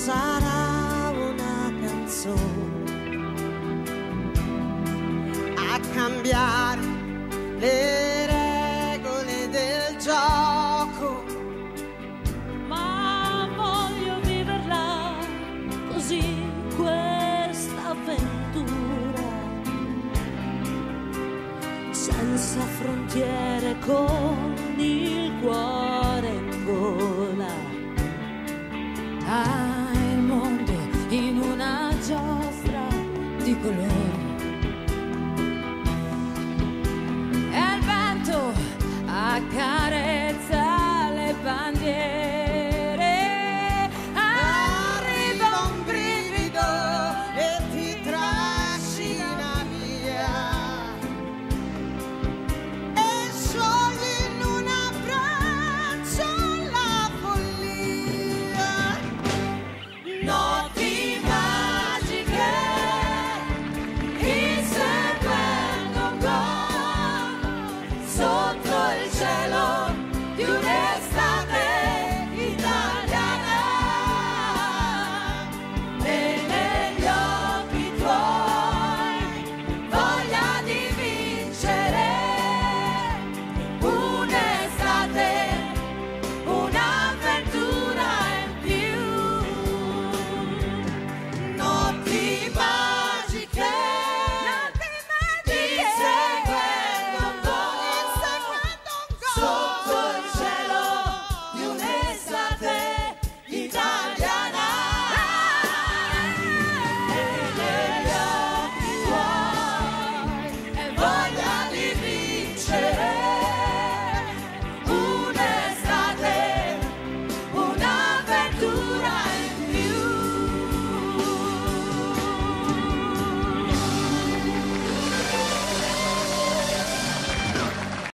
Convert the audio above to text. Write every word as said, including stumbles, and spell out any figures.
sarà una canzone a cambiare le regole del gioco, ma voglio viverla così questa avventura, senza frontiere, con il cuore in gola. Ah, il mondo in una giostra di colori, e il vento a casa